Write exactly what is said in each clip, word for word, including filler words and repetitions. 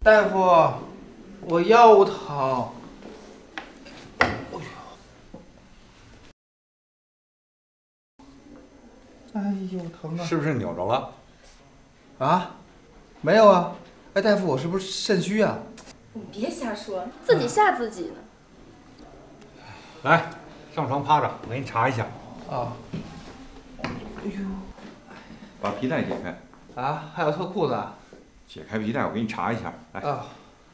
大夫，我腰疼。哎呦！哎呦，疼啊！ 是不是扭着了？ 啊？没有啊。哎，大夫，我是不是肾虚啊？ 你别瞎说，自己吓自己呢。 来，上床趴着，我给你查一下。 啊。哎呦！ 把皮带解开。 啊？还要脱裤子啊？ 解开皮带，我给你查一下。来。 啊。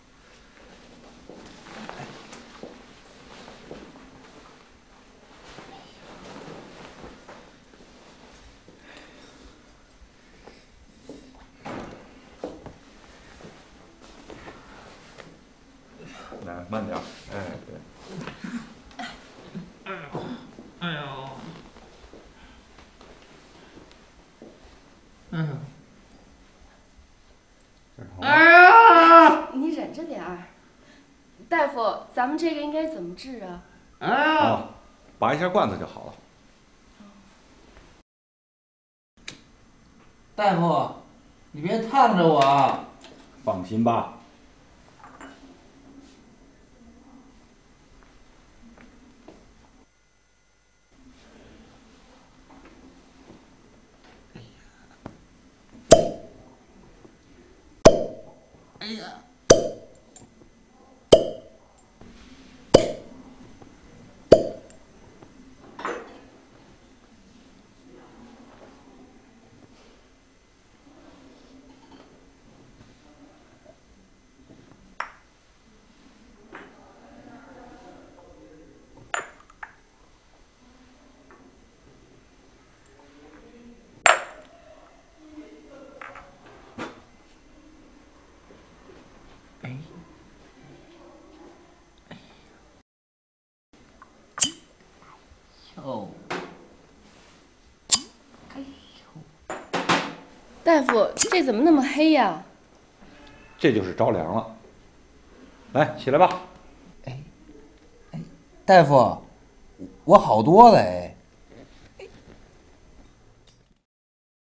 来，慢点。哎，对。哎呦，哎呦。 嗯。 哎呀！你忍着点儿。大夫，咱们这个应该怎么治啊？ 啊，拔一下罐子就好了。 大夫，你别烫着我啊！ 放心吧。 哎呀！哎。哟。哎呦！ 大夫，这怎么那么黑呀？ 这就是着凉了。来，起来吧。 哎，哎，大夫，我好多了哎。